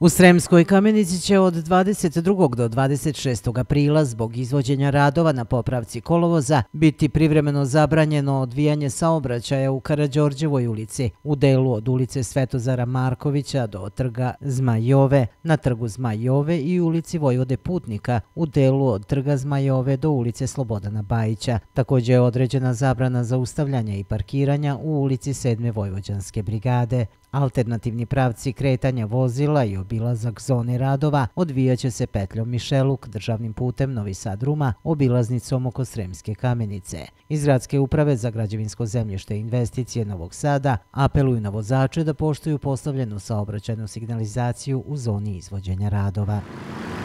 U Sremskoj Kamenici će od 22. do 26. aprila zbog izvođenja radova na popravci kolovoza biti privremeno zabranjeno odvijanje saobraćaja u Karađorđevoj ulici, u delu od ulice Svetozara Markovića do trga Zmajove, na trgu Zmajove i ulici Vojvode Putnika, u delu od trga Zmajove do ulice Slobodana Bajića. Također je određena zabrana zaustavljanja i parkiranja u ulici 7. Vojvođanske brigade. Alternativni pravci kretanja vozila i obilazak zone radova odvijaće se petljom Mišeluk, državnim putem Novi Sad-Ruma, obilaznicom oko Sremske Kamenice. Iz Gradske uprave za građevinsko zemljište i investicije Novog Sada apeluju na vozače da poštuju postavljenu saobraćajnu signalizaciju u zoni izvođenja radova.